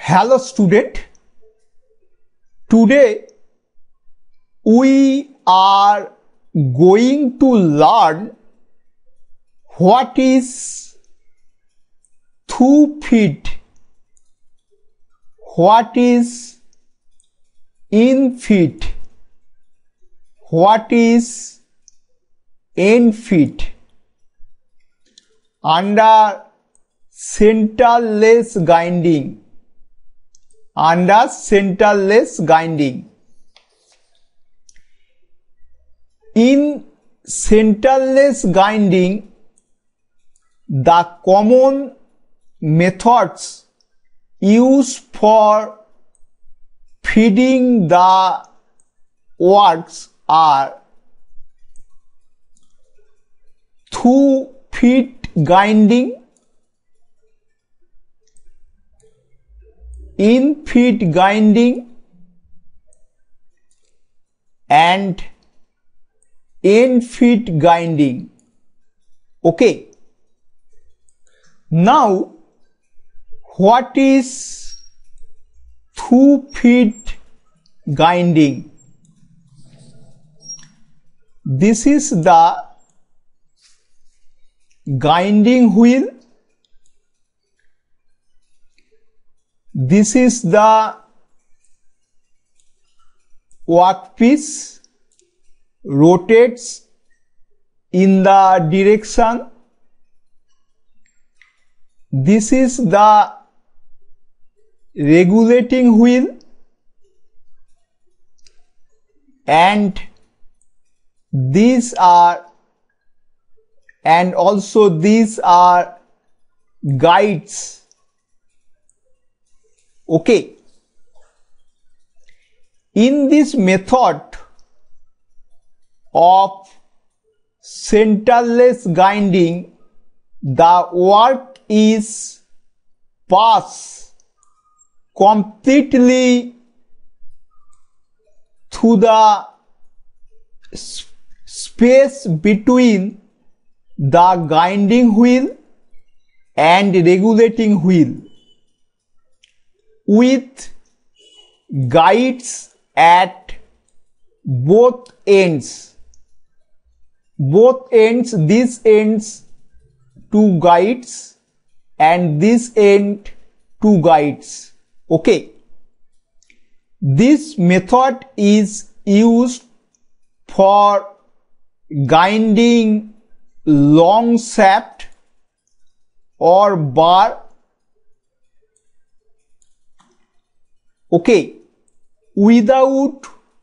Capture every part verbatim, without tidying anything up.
Hello student, today we are going to learn what is through feet, what is in feet, what is end feet under centerless grinding. Under centerless grinding. In centerless grinding, the common methods used for feeding the works are through feet grinding, in feet grinding, and end feet grinding. Okay. Now, what is through feet grinding? This is the grinding wheel. This is the workpiece, rotates in the direction. This is the regulating wheel, and these are and also these are guides. Okay. In this method of centerless grinding, the work is passed completely through the space between the grinding wheel and regulating wheel, with guides at both ends. Both ends, this ends two guides and this end two guides. Okay. This method is used for grinding long shaft or bar. Okay, without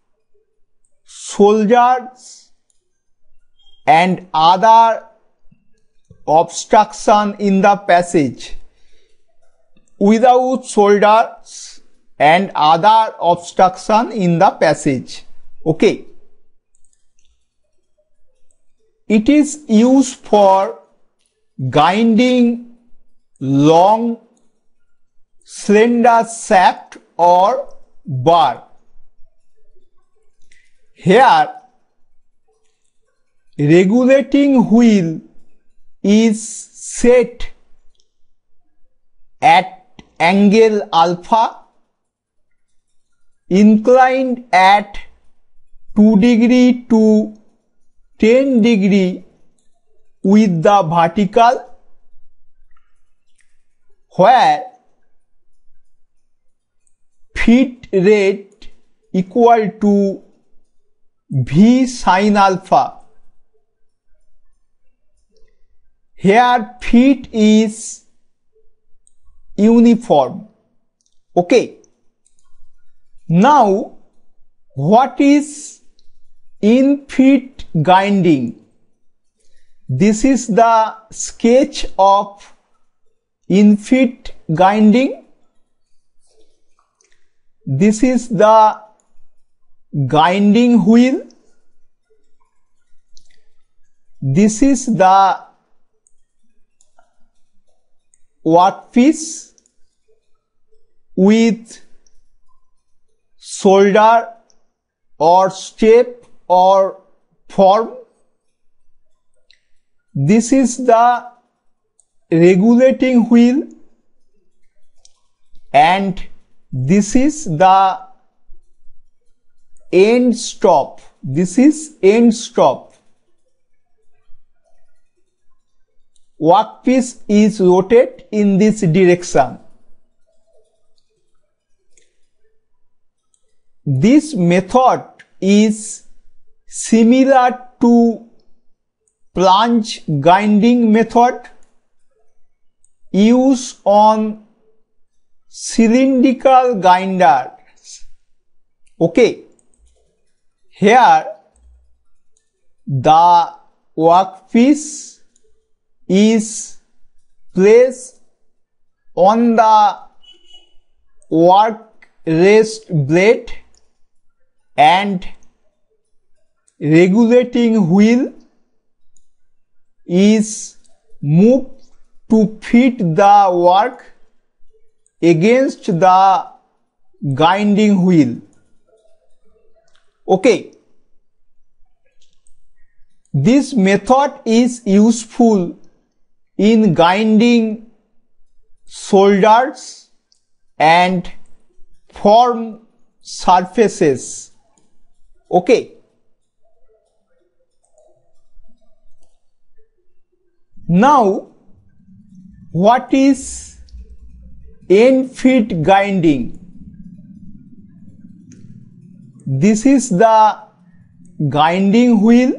soldiers and other obstruction in the passage, without soldiers and other obstruction in the passage. Okay, it is used for grinding long slender shaft or bar. Here, regulating wheel is set at angle alpha, inclined at two degree to ten degree with the vertical, where feed rate equal to V sin alpha. Here feed is uniform. Okay. Now, what is in feet grinding? This is the sketch of in feet grinding. This is the grinding wheel. This is the workpiece with shoulder or step or form. This is the regulating wheel. and this is the end stop. This is end stop. Workpiece is rotated in this direction. This method is similar to plunge grinding method used on cylindrical grinders. Okay, here the workpiece is placed on the work rest blade and regulating wheel is moved to fit the work against the grinding wheel. Okay, this method is useful in grinding shoulders and form surfaces. Okay, now what is end feed grinding? This is the grinding wheel.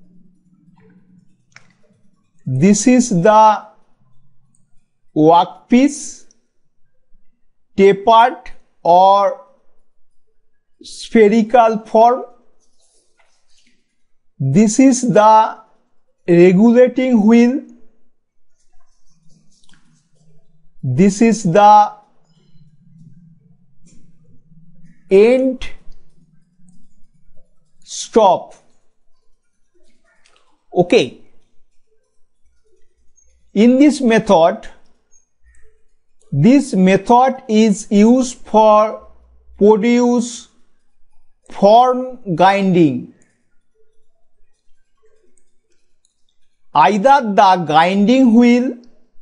This is the workpiece, tapered or spherical form. This is the regulating wheel. This is the end stop. Okay, in this method, this method is used for produce form grinding. Either the grinding wheel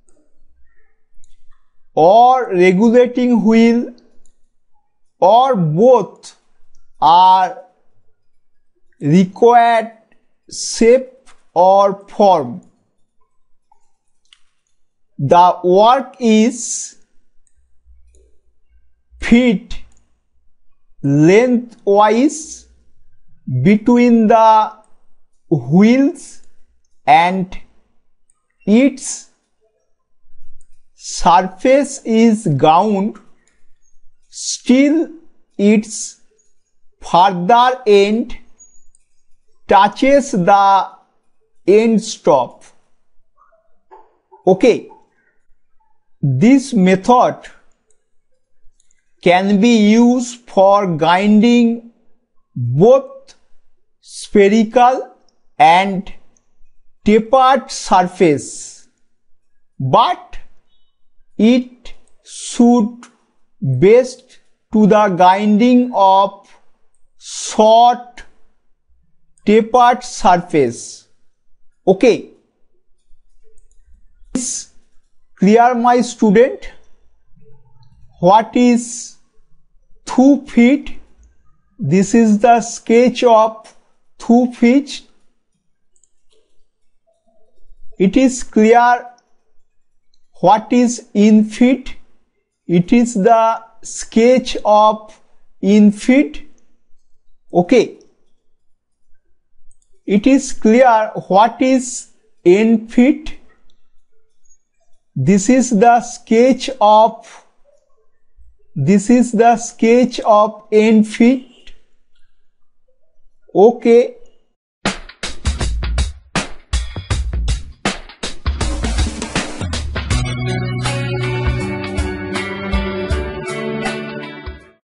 or regulating wheel or both are required shape or form. The work is fit lengthwise between the wheels and its surface is ground, still its further end touches the end stop. Okay, this method can be used for grinding both spherical and tapered surface, but it should best to the grinding of short tapered surface. Okay, is clear, my student? What is through feet? This is the sketch of through feet. It is clear what is in feet. It is the sketch of in feet. Okay, it is clear what is end feet. This is the sketch of this is the sketch of end feet. Okay,